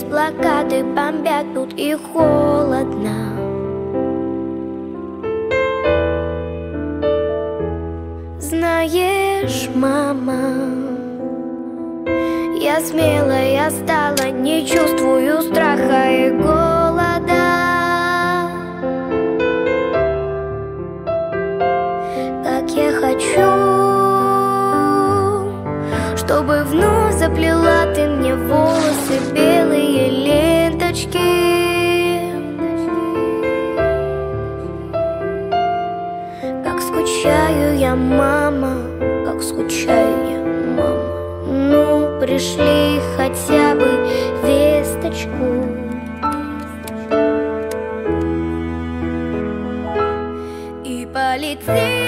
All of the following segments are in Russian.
есть блокады, бомбят тут и холодно. Знаешь, мама, я смелая стала, не чувствую страха и голода. Как я хочу, чтобы вновь заплела ты мне волосы, белые ленточки. Как скучаю я, мама, как скучаю я, мама. Ну, пришли хотя бы весточку. И полетит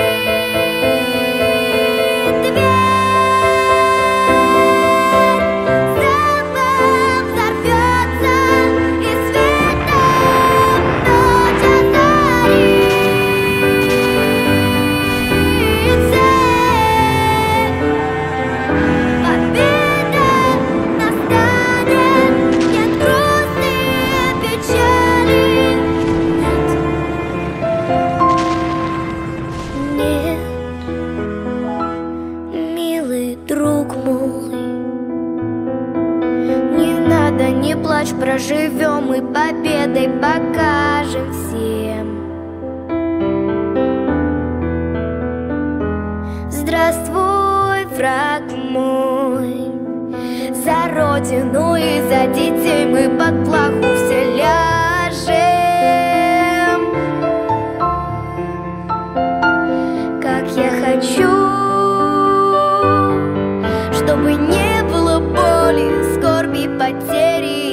друг мой, не надо, не плачь, проживем и победой покажем всем. Здравствуй, враг мой, за родину и за детей мы под плаху все ляжем. Как я хочу, чтобы не было боли, скорби, потери